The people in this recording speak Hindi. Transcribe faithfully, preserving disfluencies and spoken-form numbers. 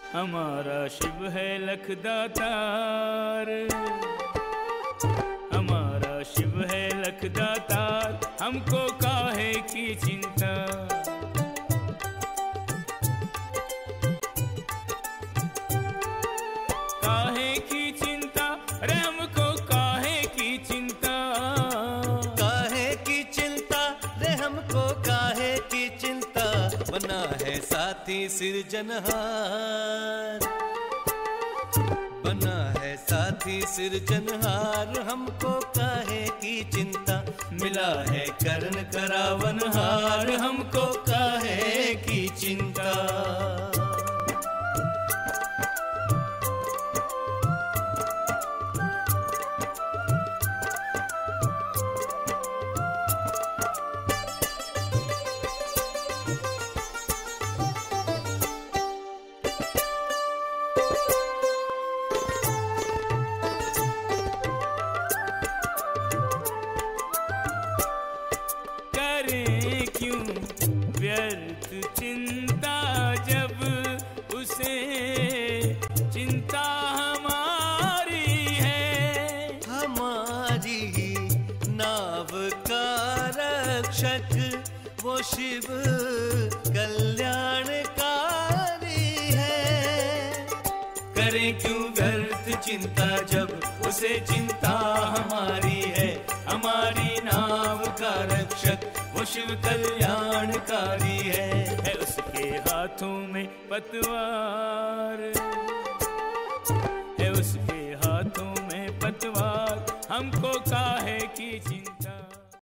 हमारा शिव है लखदातार, हमारा शिव है लखदातार, हमको काहे की चिंता। काहे की चिंता रे हमको काहे की चिंता, काहे की चिंता रे हमको काहे की चिंता, बना है साथी सिरजनहार, बना है साथी सिरजनहार, हमको काहे की चिंता, मिला है करण करावनहार, हमको काहे की चिंता। क्यों व्यर्थ चिंता जब उसे चिंता हमारी है, हमारी नाव का रक्षक वो शिव कल्याणकारी है। करें क्यों व्यर्थ चिंता जब उसे चिंता हमारी है, हमारी नाव का रक्षक वो शिव कल्याणकारी है। है उसके हाथों में पतवार, है उसके हाथों में पतवार, हमको काहे की चिंता।